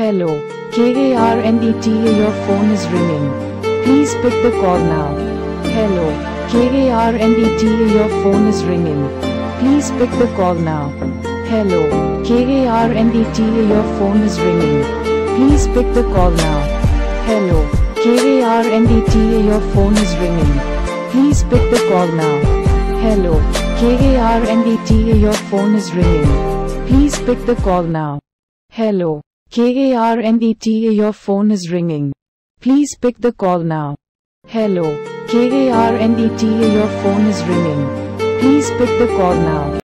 Hello, KARNATA your phone is ringing. Please pick the call now. Hello, KARNATA your phone is ringing. Please pick the call now. Hello, KARNATA your phone is ringing. Please pick the call now. Hello, KARNATA your phone is ringing. Please pick the call now. Hello, KARNATA your phone is ringing. Please pick the call now. Hello, KARNATA your phone is ringing. Please pick the call now. Hello, KARNATA your phone is ringing. Please pick the call now.